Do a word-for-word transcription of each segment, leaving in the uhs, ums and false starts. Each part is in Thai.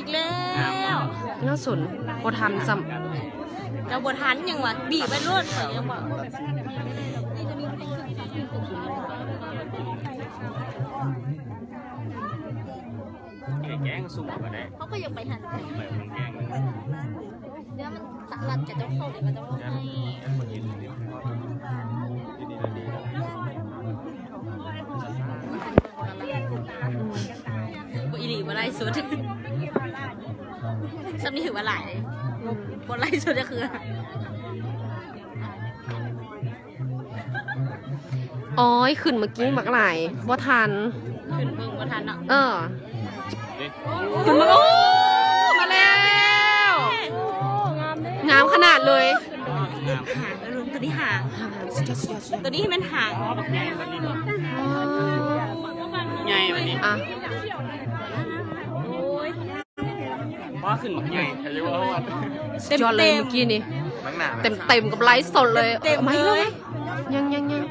กแล้วน่าสนบทันซ้ำจะบทันยังวะบีบไปรวดไปยังวะแกงสุ่มก็ได้เขาก็ยังไปทันไปมันแกงเดี๋ยวมันตักรัดจะต้องเข้าเดี๋ยวมันจะเข้าให้บุอีหลีมาไล่สุดซ้ำนี่ถือว่าหลายบนไล่สุดจะคืออ๋อขึ้นเมื่อกี้มักหลายบ่ทันขึ้นเบิ่งบ่ทันเนาะเออขึ้นมาโอ้มาแล้วงามขนาดเลยหางรวมตัวนี้หางตัวนี้มันหางใหญ่แบบนี้อ่ะว่าขึ้นหมักใหญ่ใช่ไหมว่าเต็มเต็มเมื่อกี้นี่เต็มเต็มกับไลฟ์สดเลยเต็มเลยยังยังยัง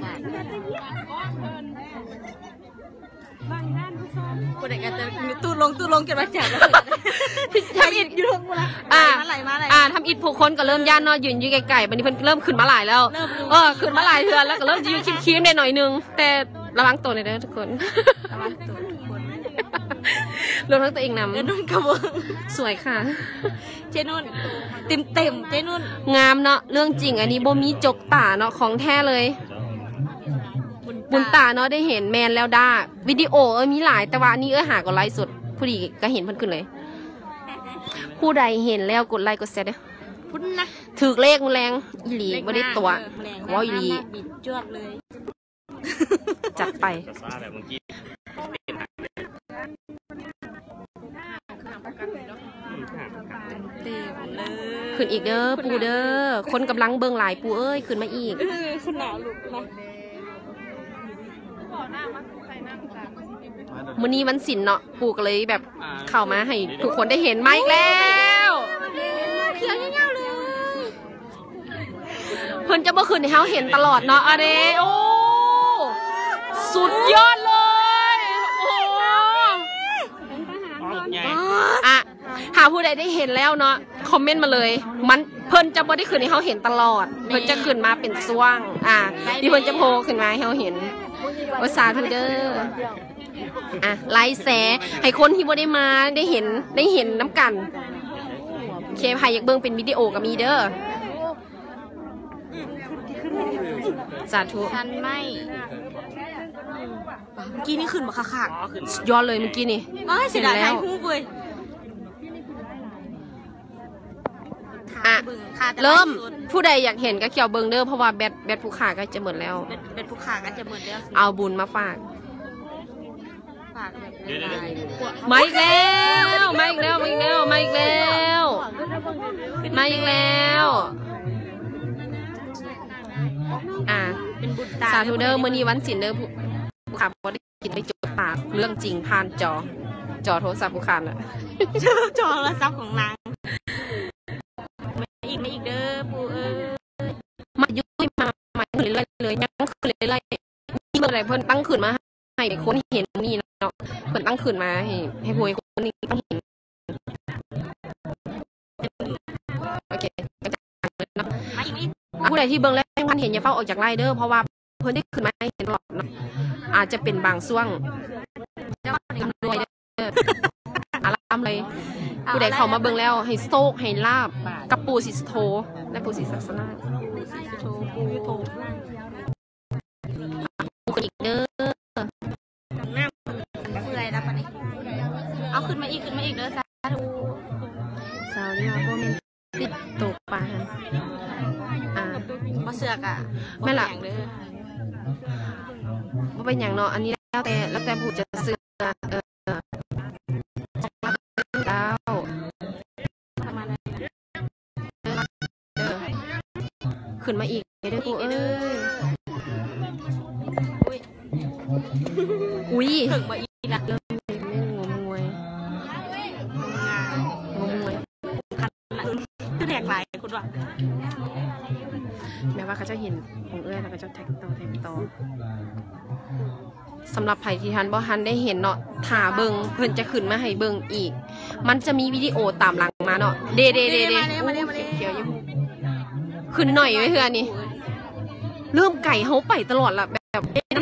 คนไหนกันจะตู้ลงตู้ลงกันมาจากทำอิดอยู่ลงมาละอ่าอะไรมาอะไรอ่าทำอิดผู้คนก็เริ่มย่านนอยืนยืนไก่ๆวันนี้เพิ่นเริ่มขึ้นมาหลายแล้วเออขึ้นมาหลายเทือนแล้วก็เริ่มยืนคิ้มๆได้หน่อยนึงแต่ระวังตัวหน่อยเด้อทุกคนระวังตัวทุกคนรวมทั้งตัวเองนำเจนุ่นกระเบื้องสวยค่ะเจนุ่นเต็มเต็มเจนุ่นงามเนาะเรื่องจริงอันนี้โบมีจกตาเนาะของแท้เลยบุญตาเนาะได้เห็นแมนแล้วด้าวิดีโอเออมีหลายแต่ว่านี่เออหากดไลค์สดผู้ดีก็เห็นเพิ่นขึ้นเลยผู้ใดเห็นแล้วกดไลค์กดแชร์เด้อพุ่นนะถือเลขแรงอีหลีบ่ได้ตัวว่าอีหลีบิดจวดเลยจัดไปขึ้นอีกเด้อปูเด้อคนกำลังเบิ่งหลายปูเอ้ยขึ้นมาอีกคุณหนาลูกนะมื้อนี้วันศิลป์เนาะปูก็เลยแบบเข้ามาให้ทุกคนได้เห็นมาอีกแล้วเพียงเงี้ยๆเลยเพิ่นจะบ่ขึ้นให้เฮาเห็นตลอดเนาะอะเด้โอ้สุดยอดเลยโอ้อะหาผู้ใดได้เห็นแล้วเนาะคอมเมนต์มาเลยมันเพิ่นจะบ่ได้ขึ้นให้เฮาเห็นตลอดเพิ่นจะขึ้นมาเป็นช่วงอ่าที่เพิ่นจะโผล่ขึ้นมาให้เฮาเห็นโอ้สาธุเด้ออ่ะไลค์แชร์ให้คนที่บ่ได้มาได้เห็นได้เห็นน้ำกันเคใครอยากเบิ่งเป็นวิดีโอก็มีเด้อสาธุฉันไม่เมื่อกี้นี่ขึ้นมาคักๆยอดเลยเมื่อกี้นี่เสียดายฮู้เว้ยอ่ะเริ่มผู้ใดอยากเห็นก็เขียวเบิงเด้อเพราะว่าแบตแบตผู้ขาก็จะหมดแล้วแบตผู้ขาก็จะหมดแล้วเอาบุญมาฝากฝากแบบมาอีกแล้วมาอีกแล้วมาอีกแล้วมาอีกแล้วมาอีกแล้วอ่ะสาธุเด้อมื้อนี้วันศิลป์เด้อผู้ขาบ่ได้กินได้จดปากเรื่องจริงผ่านจอจอโทรศัพท์ผู้ขาน่ะจอโทรศัพท์ของนางอีกไม่อีกเด้อปูเออมายุ่ยมามาขึ้นเลยเลยยังขึ้นเลยเลยนี่เมื่อไรเพิ่นตั้งขึ้นมาให้คนเห็นมีเนาะเพิ่นตั้งขึ้นมาให้ให้ผู้คนนี้ต้องเห็นโอเคก็จะเนาะผู้ใดที่เบิ่งแล้วท่านเห็นอย่าเฝ้าออกจากไลน์เด้อเพราะว่าเพิ่นได้ขึ้นมาให้เห็นหลอดเนาะอาจจะเป็นบางช่วงทำด้วยเด้ออาลามเลยผู้ใดเข้ามาเบิ่งแล้วให้โชคให้ลาบกับปู่ศรีสุโธและปู่ศรีศักดิ์นาปู่ศรีสุโธปู่โธปู่อีกเด้อหน้าเมื่อยแล้วปะนี่เอาขึ้นมาอีกขึ้นมาอีกเด้อสาธุสาวนี่ว่าบ่แม่นติดตกปลาอ่าบ่เสือกอ่ะแม่ล่ะเด้อบ่เป็นหยังเนาะอันนี้แล้วแต่แล้วแต่ผู้จะซื้อเออขึ้นมาอีกเด้อกูเอ้ยอุ้ยถึงมาอีกละเริ่มไม่งงงวยงงงวยคันหลังคือแหลกหลายคคุณว่าแม้ว่าเขาจะเห็นของเอื้อยแล้วก็จะแท็กต่อแท็กต่อสำหรับไผ่ที่ทันบ่ทันได้เห็นเนาะถ่าเบิงเพิ่นจะขึ้นมาให้เบิงอีก มันจะมีวิดีโอตามหลังมาเนาะเดเดเดเดเขียวอยู่ขึ้นหน่อยไว้เพื่อนนี่เริ่มไก่เฮาไปตลอดละแบบ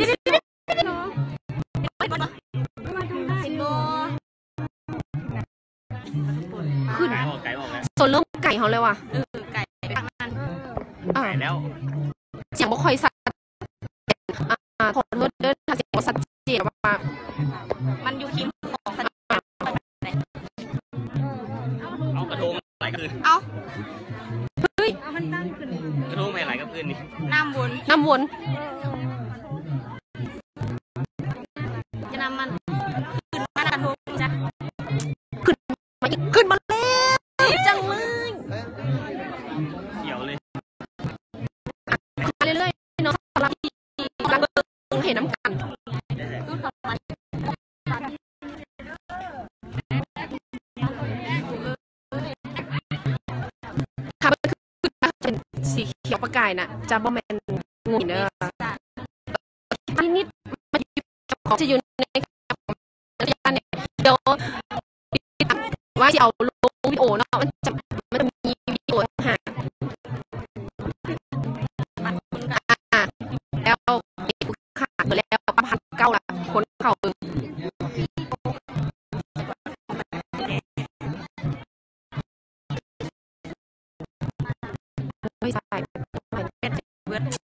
ขึ้นไก่ออกไก่ออกแล้วโซนเริ่มไก่เฮาเลยว่ะเออไก่ไปทางนั้นอ่าไก่แล้วเสียงบ่ค่อยสัดอ่าขอโทษเด้อถ้าเสียงบ่ชัดเจนว่ามันอยู่คิมของสัญญาณเอากระทงไหลกับพื้นเอาเฮ้ยเอามันตั้งขึ้นกระทงไม่ไหลกับพื้นนี่น้ำวนน้ำวนจะนำมันขึ้นมากระทงจ้ะขึ้นมาอีกขึ้นมาแล้วจังเลยเขียวเลยมาเรื่อยๆเนาะสำหรับที่กำลังเบิ่งเห็นน้ำกันตู้ขับมันค่ะมันคือเป็นสีเขียวประกายน่ะจะบ่แม่นงูเด้อนิดนิดมันอยู่กับของจะอยู่ในระยะเนี่ยเดี๋ยวว่าจะเอาลงวิดีโอเนาะมันจะมันจะมีวิดีโอหาอ่าแล้วเด็กขาดแล้วประพันเก้าละคนเข้าเบิ่งไม่ใช่เบิด